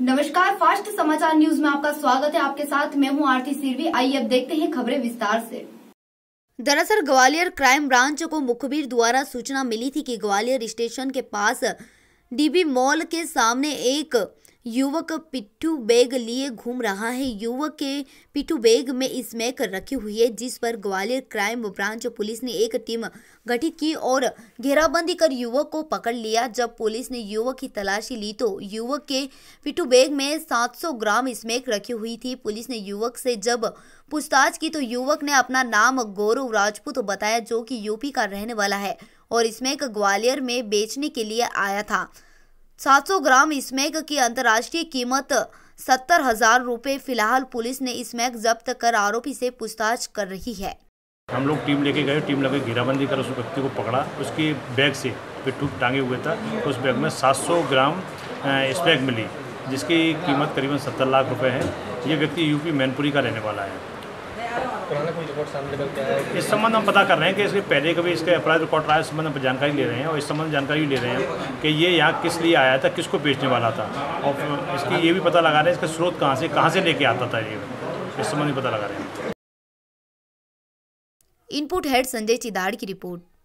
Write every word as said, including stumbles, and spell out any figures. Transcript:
नमस्कार, फास्ट समाचार न्यूज में आपका स्वागत है। आपके साथ मैं हूं आरती सिरवी। आइए अब देखते हैं खबरें विस्तार से। दरअसल ग्वालियर क्राइम ब्रांच को मुखबिर द्वारा सूचना मिली थी कि ग्वालियर स्टेशन के पास डीबी मॉल के सामने एक युवक पिट्ठू बैग लिए घूम रहा है। युवक के पिट्ठू बैग में स्मैक रखी हुई है, जिस पर ग्वालियर क्राइम ब्रांच पुलिस ने एक टीम गठित की और घेराबंदी कर युवक को पकड़ लिया। जब पुलिस ने युवक की तलाशी ली तो युवक के पिट्ठू बैग में सात सौ ग्राम स्मैक रखी हुई थी। पुलिस ने युवक से जब पूछताछ की तो युवक ने अपना नाम गौरव राजपूत बताया, जो कि यूपी का रहने वाला है और स्मैक ग्वालियर में बेचने के लिए आया था। सात सौ ग्राम स्मैक की अंतर्राष्ट्रीय कीमत सत्तर हजार रुपये। फिलहाल पुलिस ने स्मैक जब्त कर आरोपी से पूछताछ कर रही है। हम लोग टीम लेके गए, टीम लगे घेराबंदी कर उस व्यक्ति को पकड़ा। उसके बैग से पिट्ठू टांगे हुए था, उस बैग में सात सौ ग्राम स्मैक मिली, जिसकी कीमत करीबन सत्तर लाख रुपए है। ये व्यक्ति यूपी मैनपुरी का रहने वाला है। कोई रिपोर्ट सामने निकल के आया है? इस संबंध हम पता कर रहे हैं कि इसके पहले कभी इसके अपराध रिकॉर्ड रहा है, इस संबंध में जानकारी ले रहे हैं और इस संबंध जानकारी ले रहे हैं कि ये यहाँ किस लिए आया था, किसको बेचने वाला था और इसकी ये भी पता लगा रहे हैं इसका स्रोत कहाँ से कहाँ से लेके आता था। ये इस संबंध में पता लगा रहे हैं। इनपुट हेड संजय चिदाड़ की रिपोर्ट।